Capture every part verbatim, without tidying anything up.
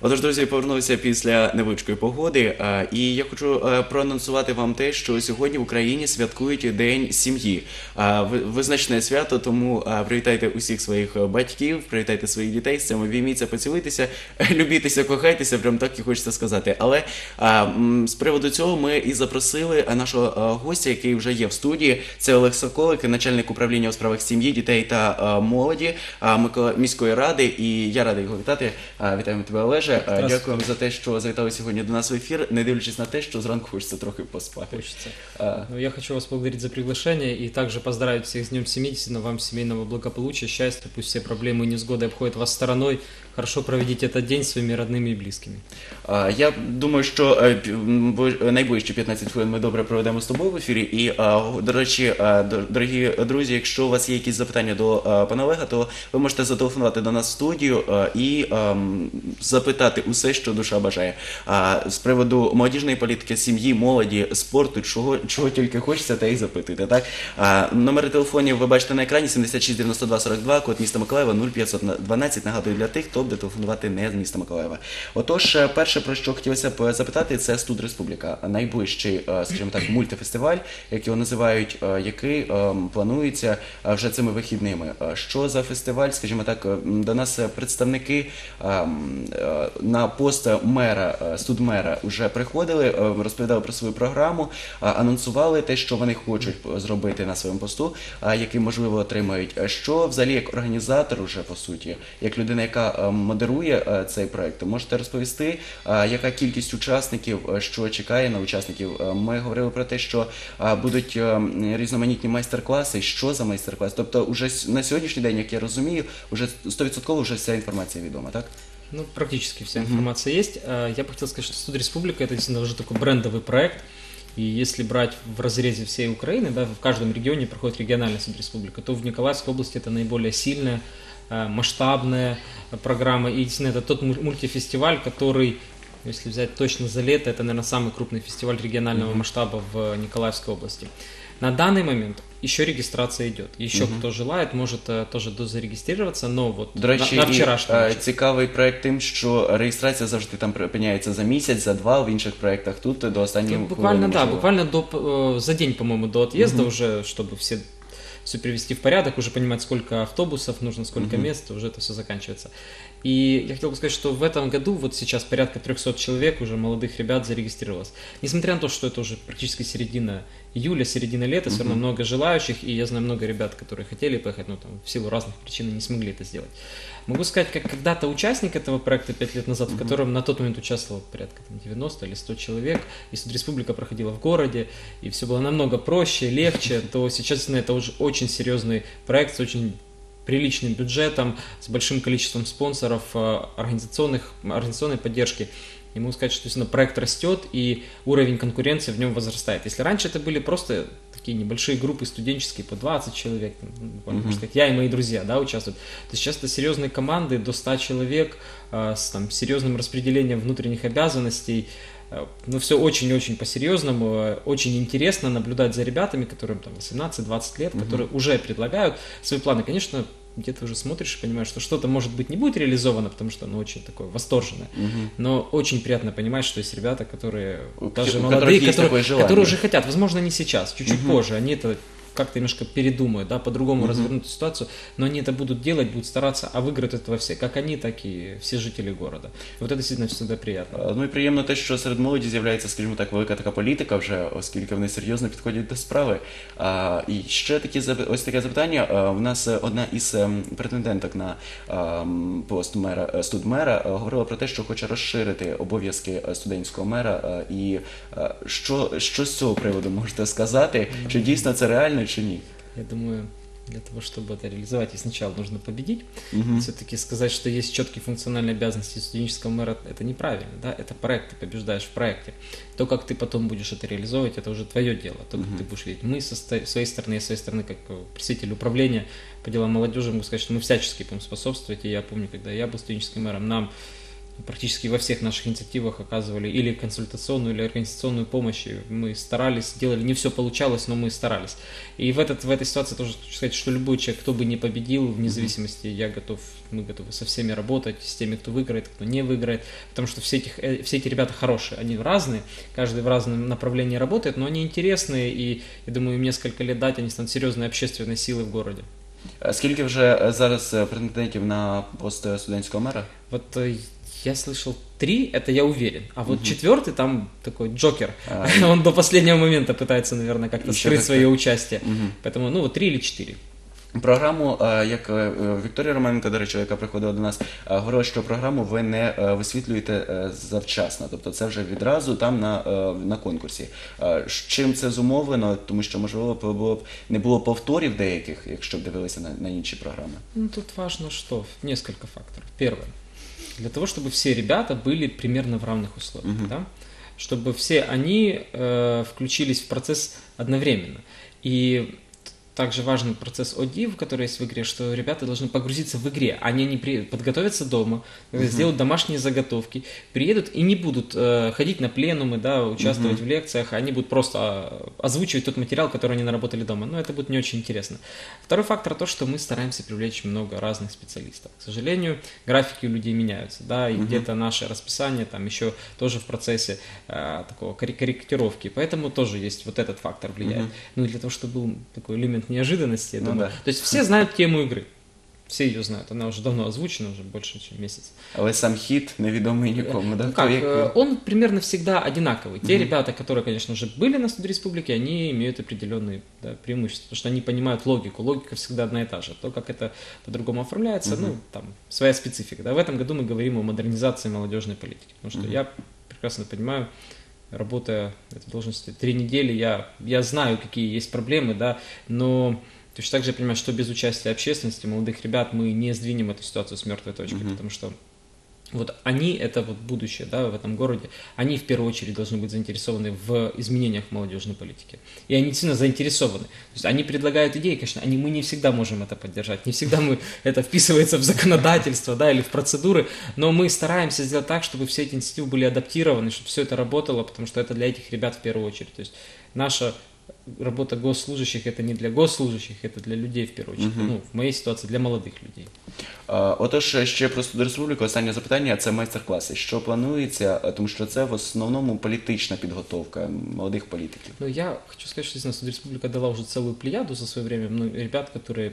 Отож, друзі, повернулися після невеличкої погоди, і я хочу проанонсувати вам те, що сьогодні в Україні святкують День сім'ї. Визначне свято, тому привітайте усіх своїх батьків, привітайте своїх дітей, з цим обійміться, поцілуйтеся, любітеся, кохайтеся, прям так і хочеться сказати. Але з приводу цього ми і запросили нашого гостя, який вже є в студії. Це Олег Соколик, начальник управління у справах сім'ї, дітей та молоді міської ради, і я радий його вітати. Вітаємо тебе, Олеже. Дякуємо за те, що завітали сьогодні до нас в ефір, не дивлячись на те, что зранку хочется трохи поспати. Хочется. А... Ну, я хочу вас поблагодарить за приглашение и также поздравить всех с Днем семьи, действительно вам семейного благополучия, счастья, пусть все проблемы и невзгоды обходят вас стороной. Хорошо проведите этот день своими родными и близкими. А, я думаю, що найближчі п'ятнадцять хвилин ми добре проведемо з тобою в ефірі. І, а, до речі, а, дорогі друзі, якщо у вас є якісь запитання до а, пана Олега, то ви можете зателефонувати до нас в студію а, і а, запитати усе, що душа бажає. А, з приводу молодіжної політики, сім'ї, молоді, спорту, чого, чого тільки хочеться, та й запитуйте. Так? А, номери телефонів ви бачите на екрані: сімдесят шість дев'яносто два сорок два, код міста Миколаєва нуль п'ятсот дванадцять. Нагадую для тих, хто буде телефонувати не з міста Миколаєва. Отож, перше, про що хотілося б запитати, це Студ Республіка. Найближчий, скажімо так, мультифестиваль, як його називають, який планується вже цими вихідними. Що за фестиваль, скажімо так, до нас представники на пост мера, студмера вже приходили, розповідали про свою програму, анонсували те, що вони хочуть зробити на своєму посту, який, можливо, отримають. Що взагалі як організатор уже, по суті, як людина, яка модерує цей проект, можете розповісти, яка кількість учасників, що чекає на учасників? Ми говорили про те, що будуть різноманітні майстер-класи. Що за майстер-клас? Тобто уже на сьогоднішній день, як я розумію, вже сто відсотків вже вся інформація відома, так? Ну, практически вся информация есть. Я бы хотел сказать, что Студ Республика — это действительно уже такой брендовый проект. И если брать в разрезе всей Украины, да, в каждом регионе проходит региональная Студ Республика, то в Николаевской области это наиболее сильная, масштабная программа. И действительно это тот мультифестиваль, который, если взять точно за лето, это, наверное, самый крупный фестиваль регионального mm-hmm. масштаба в Николаевской области. На данный момент еще регистрация идет. Еще угу. кто желает, может тоже дозарегистрироваться, но вот до речі, на, на вчорашній. І, цікавий проект тим, що реєстрація завжди там припиняється за місяць, за два, в інших проектах тут до останнього. Буквально, да, буквально до, за день, по-моему, до отъезда угу. уже, чтобы все все привести в порядок, уже понимать, сколько автобусов нужно, сколько uh-huh. мест, уже это все заканчивается. И я хотел бы сказать, что в этом году вот сейчас порядка трехсот человек, уже молодых ребят, зарегистрировалось. Несмотря на то, что это уже практически середина июля, середина лета, uh-huh. все равно много желающих, и я знаю много ребят, которые хотели поехать, но там в силу разных причин не смогли это сделать. Могу сказать, как когда-то участник этого проекта пять лет назад, uh-huh. в котором на тот момент участвовало порядка там, девяносто или сто человек, и Студ Республика проходила в городе, и все было намного проще, легче, то сейчас это уже очень серьезный проект с очень приличным бюджетом, с большим количеством спонсоров, организационных, организационной поддержки. И могу сказать, что проект растет, и уровень конкуренции в нем возрастает. Если раньше это были просто такие небольшие группы студенческие, по двадцать человек, можно mm-hmm. сказать, я и мои друзья, да, участвуют, то сейчас это серьезные команды, до ста человек, с там, серьезным распределением внутренних обязанностей. Но все очень-очень по-серьезному, очень интересно наблюдать за ребятами, которым там восемнадцать-двадцать лет, mm-hmm. которые уже предлагают свои планы. Конечно, где-то уже смотришь и понимаешь, что что-то, может быть, не будет реализовано, потому что оно очень такое восторженное. Угу. Но очень приятно понимать, что есть ребята, которые даже молодые, которые, которые уже хотят, возможно, не сейчас, чуть-чуть угу. позже, они это как-то немножко передумают, да, по-другому uh-huh. развернуть ситуацию, но они это будут делать, будут стараться, а выиграют этого все, как они, так и все жители города. Вот это действительно всегда приятно. Ну і приємно те, що серед молоді з'являється, скажімо так, велика така політика вже, оскільки вони серйозно підходять до справи. А, і ще такі, ось таке запитання. А, у нас одна із претенденток на а, пост мера, студмера говорила про те, що хоче розширити обов'язки студентського мера. А, і а, що, що з цього приводу можете сказати? Mm-hmm. Чи дійсно це реально? Я думаю, для того, чтобы это реализовать, и сначала нужно победить. Uh-huh. Все-таки сказать, что есть четкие функциональные обязанности студенческого мэра, это неправильно. Да? Это проект, ты побеждаешь в проекте. То, как ты потом будешь это реализовывать, это уже твое дело. То, как uh-huh. ты будешь видеть. Мы со своей стороны, я со своей стороны, как представитель управления по делам молодежи, могу сказать, что мы всячески будем способствовать. И я помню, когда я был студенческим мэром, нам практически во всех наших инициативах оказывали или консультационную, или организационную помощь. И мы старались, делали, не все получалось, но мы старались. И в, этот, в этой ситуации тоже хочу сказать, что любой человек, кто бы не победил, вне зависимости, я готов, мы готовы со всеми работать, с теми, кто выиграет, кто не выиграет, потому что все, этих, все эти ребята хорошие, они разные, каждый в разном направлении работает, но они интересные, и я думаю, им несколько лет дать, они станут серьезной общественной силой в городе. А скільки вже зараз е, претендентів на пост е, студентського мера? Вот э, я слышал три, это я уверен. А вот четвертый там такой Джокер. А, Он до последнего момента пытается, наверное, как-то Еще скрыть как-то. свое участие. Мгм. Поэтому, ну, вот три или четыре. Програму, е, як е, Вікторія Романенко, до речі, яка приходила до нас, е, говорила, що програму ви не е, висвітлюєте е, завчасно, тобто це вже відразу там на, е, на конкурсі. Е, з чим це зумовлено? Тому що, можливо, було б, не було повторів деяких, якщо б дивилися на, на інші програми. Ну, тут важно что? Несколько факторов. Первое. Для того, чтобы все ребята были примерно в равных условиях, Мгм. да? Чтобы все они э, включились в процесс одновременно. И также важный процесс о див, который есть в игре, что ребята должны погрузиться в игре. Они не при... подготовятся дома, Мгм. сделают домашние заготовки, приедут и не будут э, ходить на пленумы, да, участвовать Мгм. в лекциях, они будут просто э, озвучивать тот материал, который они наработали дома. Но это будет не очень интересно. Второй фактор то, что мы стараемся привлечь много разных специалистов. К сожалению, графики у людей меняются, да, и Мгм. где-то наше расписание там еще тоже в процессе э, такого кори- корректировки, поэтому тоже есть вот этот фактор влияет. Мгм. Ну и для того, чтобы был такой элемент неожиданности, я Ну думаю. да. То есть все знают тему игры, все ее знают, она уже давно озвучена, уже больше, чем месяц. Але сам хід невідомий нікому, да? Ну То как, як- э, он примерно всегда одинаковый. Те Мгм. ребята, которые, конечно, уже были на студии республики, они имеют определенные, да, преимущества, потому что они понимают логику. Логика всегда одна и та же. То, как это по-другому оформляется, Мгм. ну, там, своя специфика. Да, в этом году мы говорим о модернизации молодежной политики, потому что Мгм. я прекрасно понимаю, работая в этой должности три недели, я, я знаю, какие есть проблемы, да, но точно так же я понимаю, что без участия общественности, молодых ребят, мы не сдвинем эту ситуацию с мертвой точки, Мгм. потому что вот они, это вот будущее, да, в этом городе, они в первую очередь должны быть заинтересованы в изменениях молодежной политики. И они сильно заинтересованы. То есть они предлагают идеи, конечно, они, мы не всегда можем это поддержать, не всегда мы, это вписывается в законодательство, да, или в процедуры, но мы стараемся сделать так, чтобы все эти инициативы были адаптированы, чтобы все это работало, потому что это для этих ребят в первую очередь. То есть наша работа госслужащих это не для госслужащих, это для людей в первую очередь. Мгм. Ну, в моей ситуации для молодых людей. А, Отож, ще про студ республіку. Останнє запитання – це майстер-класи. Що планується? А, Тому що це в основному політична підготовка молодих політиків. Ну, я хочу сказать, что здесь Республика дала уже целую плеяду за свое время, ну, ребят, которые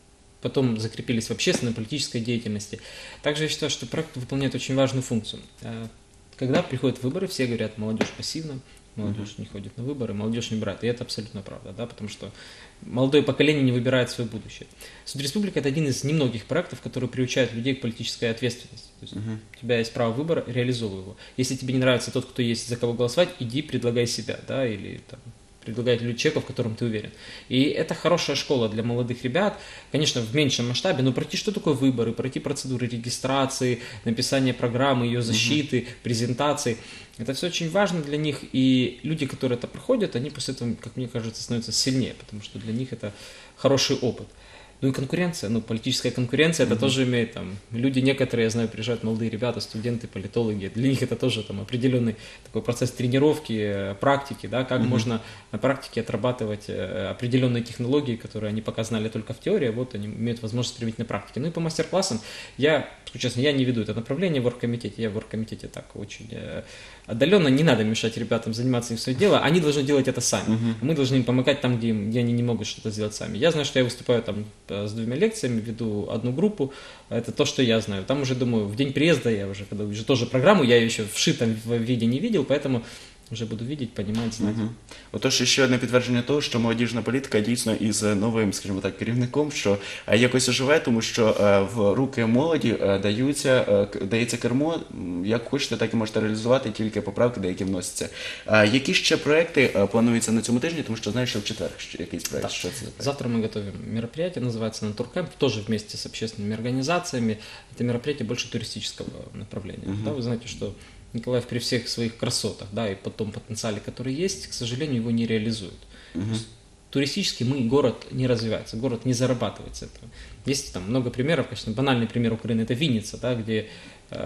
потом закрепились в общественной, политической деятельности. Также я считаю, что проект выполняет очень важную функцию. Э, Когда приходят выборы, все говорят, молодежь пассивна, молодежь не ходит на выборы, молодежь не выбирает. И это абсолютно правда, да, потому что молодое поколение не выбирает свое будущее. Суд Республика – это один из немногих проектов, который приучает людей к политической ответственности. То есть Мгм. у тебя есть право выбора, реализуй его. Если тебе не нравится тот, кто есть, за кого голосовать, иди предлагай себя, да, или там, предлагай человека, в котором ты уверен. И это хорошая школа для молодых ребят, конечно, в меньшем масштабе, но пройти, что такое выборы, пройти процедуры регистрации, написания программы, ее защиты, презентации. Это все очень важно для них, и люди, которые это проходят, они после этого, как мне кажется, становятся сильнее, потому что для них это хороший опыт. Ну и конкуренция, ну политическая конкуренция, это тоже имеет там, люди некоторые, я знаю, приезжают молодые ребята, студенты, политологи, для них это тоже там определенный такой процесс тренировки, э, практики, да, как Мгм. можно на практике отрабатывать э, определенные технологии, которые они пока знали только в теории, а вот они имеют возможность применить на практике. Ну и по мастер-классам, я, скажу честно, я не веду это направление в оргкомитете, я в оргкомитете так очень э, отдаленно, не надо мешать ребятам заниматься им свое дело, они должны делать это сами, Мгм. мы должны им помогать там, где, им- где они не могут что-то сделать сами. Я знаю, что я выступаю там э, с двумя лекциями, веду одну группу, это то, что я знаю. Там уже, думаю, в день приезда я уже, когда увижу тоже программу, я ее еще в шитом виде не видел, поэтому вже буду видеть, понимать, знать. Мгм. Отож, ще одне підтвердження того, що молодіжна політика дійсно із новим, скажімо так, керівником, що е, якось оживе, тому що е, в руки молоді е, даються, е, к- дається кермо, м, як хочете, так і можете реалізувати, тільки поправки деякі вносяться. А які ще проекти е, плануються на цьому тижні, тому що знаєш, що в четвер ще якийсь проект, Так. що це за проект? Завтра мы готовим мероприятие, называется «Натуркэмп», тоже вместе с общественными организациями. Это мероприятие больше туристического направления. Мгм. Да, вы знаете, что Николаев при всех своих красотах, да, и по том потенциале, который есть, к сожалению, его не реализует. Мгм. Туристически мы, город не развивается, город не зарабатывает с этого. Есть там много примеров, конечно, банальный пример Украины – это Винница, да, где э,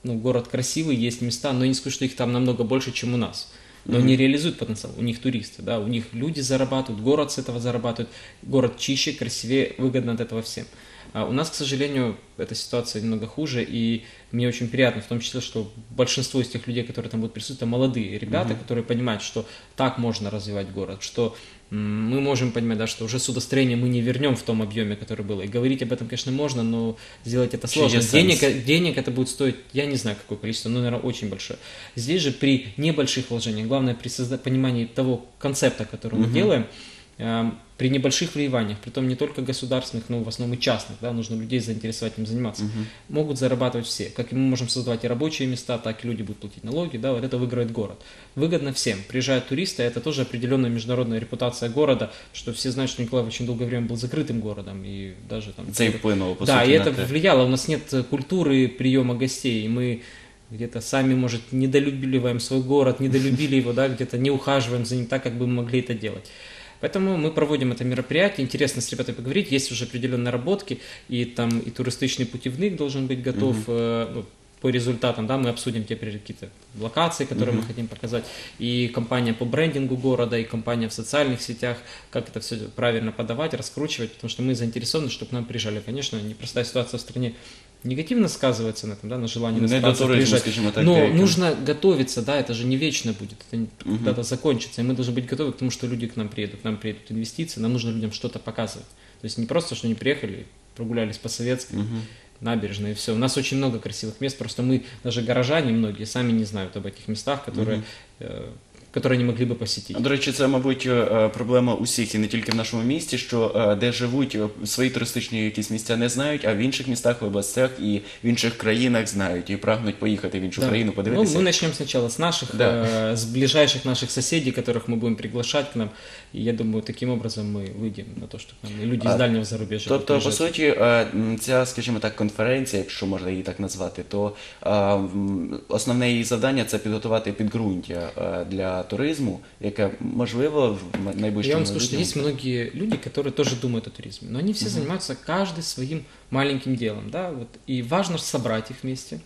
ну, город красивый, есть места, но я не скажу, что их там намного больше, чем у нас. Но они реализуют потенциал, у них туристы, да, у них люди зарабатывают, город с этого зарабатывает, город чище, красивее, выгодно от этого всем. А у нас, к сожалению, эта ситуация немного хуже, и мне очень приятно, в том числе, что большинство из тех людей, которые там будут присутствовать, это молодые ребята, uh-huh. которые понимают, что так можно развивать город, что м- мы можем понимать, да, что уже судостроение мы не вернем в том объеме, который было. И говорить об этом, конечно, можно, но сделать это сложно. Денег, денег это будет стоить, я не знаю, какое количество, но, наверное, очень большое. Здесь же при небольших вложениях, главное при созда- понимании того концепта, который uh-huh. мы делаем, при небольших вливаниях, притом не только государственных, но в основном и частных, да, нужно людей заинтересовать им заниматься, угу. могут зарабатывать все. Как и мы можем создавать и рабочие места, так и люди будут платить налоги, да, вот это выиграет город. Выгодно всем. Приезжают туристы, это тоже определенная международная репутация города, что все знают, что Николаев очень долгое время был закрытым городом, и даже там... Это и вплынуло, по да, сути, и это это влияло, у нас нет культуры приема гостей, и мы где-то сами, может, недолюбливаем свой город, недолюбили его, да, где-то не ухаживаем за ним так, как бы мы могли это делать. Поэтому мы проводим это мероприятие, интересно с ребятами поговорить, есть уже определенные наработки, и там и туристичный путевник должен быть готов, mm-hmm. э, ну, по результатам, да, мы обсудим теперь какие-то локации, которые mm-hmm. мы хотим показать, и компания по брендингу города, и компания в социальных сетях, как это все правильно подавать, раскручивать, потому что мы заинтересованы, чтобы к нам приезжали. Конечно, непростая ситуация в стране негативно сказывается на этом, да, на желании иностранцев приезжать, так, но как... нужно готовиться, да, это же не вечно будет, это uh-huh. когда-то закончится, и мы должны быть готовы к тому, что люди к нам приедут, к нам приедут инвестиции, нам нужно людям что-то показывать, то есть не просто, что они приехали, прогулялись по Советской, uh-huh. набережной и все, у нас очень много красивых мест, просто мы, даже горожане многие, сами не знают об этих местах, которые... Uh-huh. Которые не могли би посетити. До речі, це, мабуть, проблема усіх, і не тільки в нашому місті, що де живуть, свої туристичні якісь місця не знають, а в інших містах, в областях і в інших країнах знають, і прагнуть поїхати в іншу да. країну, подивитися. Ну, мы начнем сначала с наших, да. э, с ближайших наших соседей, которых мы будем приглашать к нам, и я думаю, таким образом мы выйдем на то, что к нам люди а, з дальнього зарубежжя. Тобто, по суті, ця, скажімо так, конференція, якщо можна її так назвати, то основне її завдання – це підготувати підґрунтя для туризму, яке можливо в найближчому... Я вам скажу, что есть многие люди, которые тоже думают о туризме, но они все uh-huh. занимаются каждый своим маленьким делом, да, вот, и важно собрать их вместе,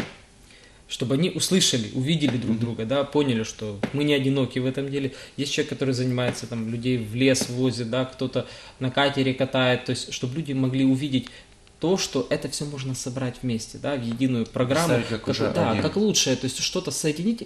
чтобы они услышали, увидели друг uh-huh. друга, да, поняли, что мы не одиноки в этом деле. Есть человек, который занимается, там, людей в лес возит, да, кто-то на катере катает, то есть, чтобы люди могли увидеть то, что это все можно собрать вместе, да, в единую программу, как, как, да, как лучшее, то есть что-то соединить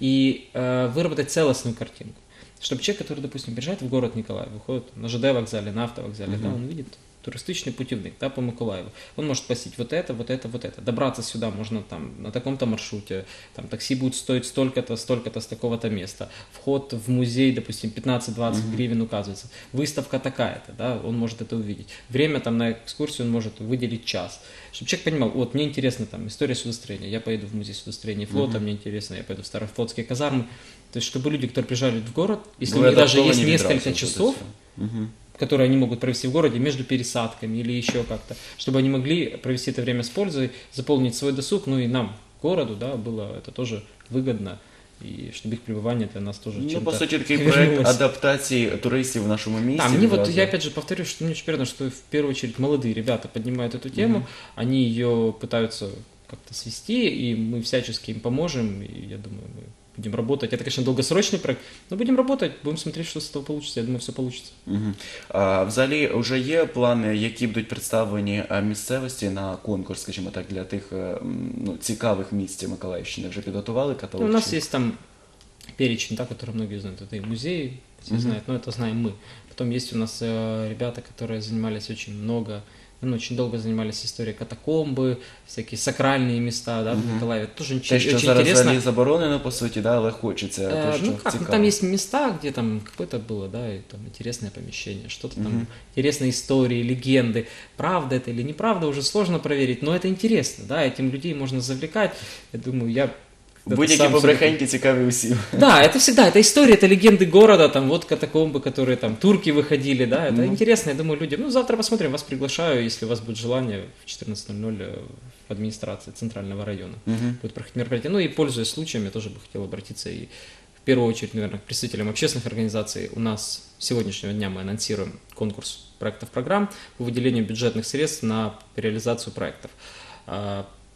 и э, выработать целостную картинку. Чтобы человек, который, допустим, приезжает в город Николаев, выходит на ЖД вокзале, на автовокзале, uh-huh. да, он видит туристичный путевник, да, по Миколаеву. Он может посетить вот это, вот это, вот это. Добраться сюда можно там на таком-то маршруте, там такси будет стоить столько-то, столько-то с такого-то места. Вход в музей, допустим, пятнадцать-двадцать uh-huh. гривен указывается. Выставка такая-то, да, он может это увидеть. Время там на экскурсию он может выделить час. Чтобы человек понимал, вот, мне интересно там история судостроения, я поеду в музей судостроения флота, uh-huh. мне интересно, я пойду в Старофлотские казармы. То есть, чтобы люди, которые приезжали в город, если Вы у них даже есть не несколько часов, uh-huh. которые они могут провести в городе между пересадками или еще как-то, чтобы они могли провести это время с пользой, заполнить свой досуг, ну и нам, городу, да, было это тоже выгодно, и чтобы их пребывание для нас тоже ну, чем-то по сути, такий вернулось. проект адаптации туристов в нашем месте. Да, мне вот, я опять же повторю, что мне очень приятно, что в первую очередь молодые ребята поднимают эту тему, mm-hmm. они ее пытаются как-то свести, и мы всячески им поможем, и я думаю, мы будем работать. Это, конечно, долгосрочный проект, но будем работать, будем смотреть, що з того получится. Я думаю, все получится. Угу. А взагалі, вже є плани, які будуть представлені місцевості на конкурс, скажімо так, для тих ну, цікавих місць Миколаївщини? Вже підготували каталог? Ну, у нас есть там перечень, да, который многие знают. Это и музеи, все угу. знают, но это знаем мы. Потом есть у нас э, ребята, которые занимались очень много, ну, очень долго занимались историей катакомбы, всякие сакральные места, да, в uh-huh. Миколаеве. Тоже очень, Те, що очень зараз интересно. Взагалі заборонено, по суті, да, але хочеться. Э, то, що ну как, цікаво. ну, там есть места, где там какое-то было, да, и там интересное помещение, что-то там, uh-huh. интересные истории, легенды. Правда это или неправда, уже сложно проверить, но это интересно, да, этим людей можно завлекать. Я думаю, я... Будь-які побрехеньки цікаві усім. Да, это всегда, это история, это легенды города, там вот катакомбы, которые там турки выходили, да, это mm-hmm. интересно, я думаю, людям. Ну, завтра посмотрим, вас приглашаю, если у вас будет желание, в четырнадцать ноль ноль в администрации Центрального района mm-hmm. будет проходить мероприятие. Ну и пользуясь случаем, я тоже бы хотел обратиться и в первую очередь, наверное, к представителям общественных организаций. У нас с сегодняшнего дня мы анонсируем конкурс проектов программ по выделению бюджетных средств на реализацию проектов.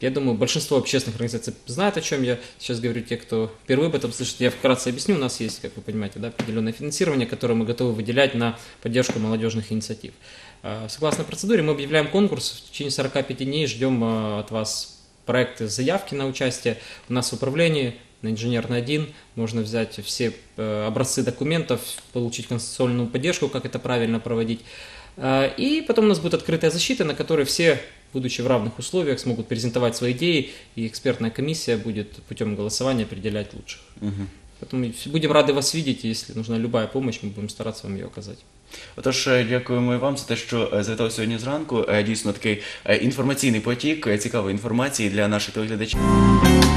Я думаю, большинство общественных организаций знают, о чем я сейчас говорю. Те, кто впервые об этом слышит, я вкратце объясню. У нас есть, как вы понимаете, да, определенное финансирование, которое мы готовы выделять на поддержку молодежных инициатив. Согласно процедуре, мы объявляем конкурс, в течение сорока пяти дней ждем от вас проекты, заявки на участие. У нас в управлении на Инженерной один можно взять все образцы документов, получить конституционную поддержку, как это правильно проводить. И потом у нас будет открытая защита, на которой все, будучи в равных условиях, смогут презентовать свои идеи, и экспертная комиссия будет путем голосования определять лучших. Угу. Поэтому будем рады вас видеть, если нужна любая помощь, мы будем стараться вам ее оказать. Отож, дякуємо і вам за те, що завітали сьогодні зранку. Дійсно такий інформаційний потік, цікавої інформації для наших телеглядачів.